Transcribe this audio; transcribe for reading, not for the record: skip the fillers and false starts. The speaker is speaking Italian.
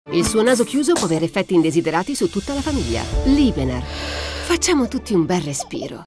Il suo naso chiuso può avere effetti indesiderati su tutta la famiglia. Libener. Facciamo tutti un bel respiro.